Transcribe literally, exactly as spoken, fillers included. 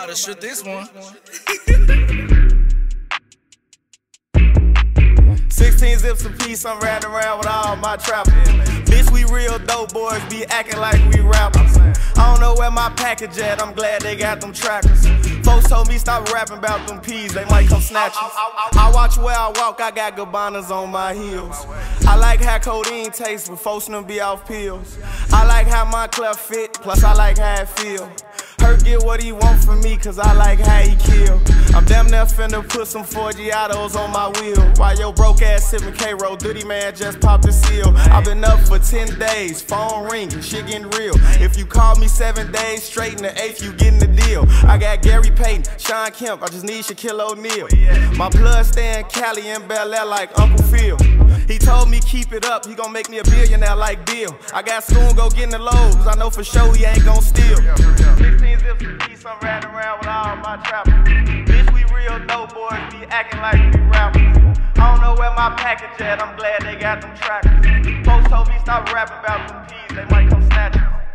to shoot this one. sixteen zips a piece, I'm riding around with all my trappers. Bitch, we real dope boys, be acting like we rappers. I don't know where my package at, I'm glad they got them trackers. Folks told me stop rapping about them peas, they might come snatch us. I watch where I walk, I got Gabbana's on my heels. I like how codeine tastes, but folks them be off pills. I like how my clef fit, plus I like how it feel. Hurt get what he want from me, cause I like how he kill. I'm damn near finna put some Forgiatos on my wheel. While your broke ass sippin' K-Roll, Diddy man just popped the seal. I've been up for ten days, phone ringing, shit getting real. If you call me seven days straight in the eighth, you getting the deal. I got Gary Payton, Sean Kemp, I just need Shaquille O'Neal. My blood stay in Cali and Bel Air like Uncle Phil. He told me keep it up, he gon' make me a billionaire like Bill. I got school, go get in the lows, I know for sure he ain't gon' steal. sixteen zips a piece, I'm riding around with all my trappers. Bitch, we real dope boys, be acting like we rappers. I don't know where my package at, I'm glad they got them trackers. Folks told me stop rapping about them peas, they might come snatch us.